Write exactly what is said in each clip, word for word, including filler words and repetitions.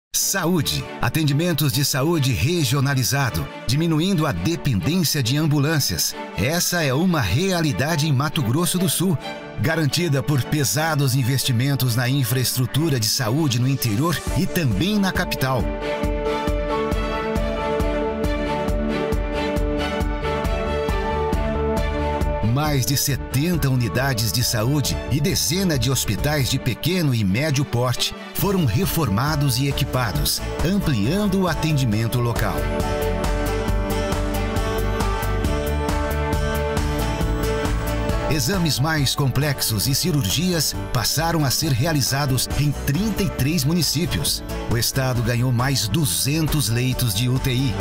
Saúde. Atendimentos de saúde regionalizado, diminuindo a dependência de ambulâncias. Essa é uma realidade em Mato Grosso do Sul, garantida por pesados investimentos na infraestrutura de saúde no interior e também na capital. Mais de setenta unidades de saúde e dezenas de hospitais de pequeno e médio porte foram reformados e equipados, ampliando o atendimento local. Exames mais complexos e cirurgias passaram a ser realizados em trinta e três municípios. O estado ganhou mais duzentos leitos de U T I.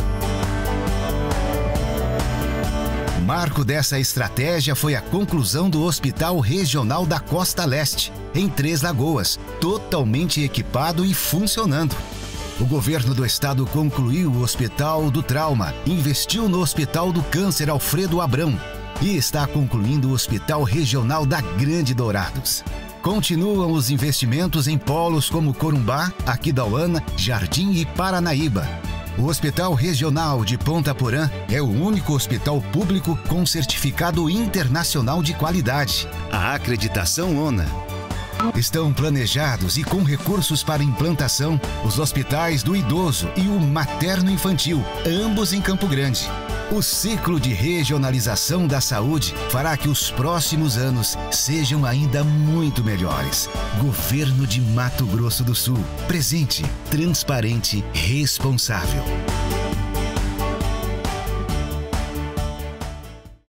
O marco dessa estratégia foi a conclusão do Hospital Regional da Costa Leste, em Três Lagoas, totalmente equipado e funcionando. O governo do estado concluiu o Hospital do Trauma, investiu no Hospital do Câncer Alfredo Abrão e está concluindo o Hospital Regional da Grande Dourados. Continuam os investimentos em polos como Corumbá, Aquidauana, Jardim e Paranaíba. O Hospital Regional de Ponta Porã é o único hospital público com certificado internacional de qualidade, a acreditação ONA. Estão planejados e com recursos para implantação os hospitais do idoso e o materno-infantil, ambos em Campo Grande. O ciclo de regionalização da saúde fará que os próximos anos sejam ainda muito melhores. Governo de Mato Grosso do Sul. Presente, transparente, responsável.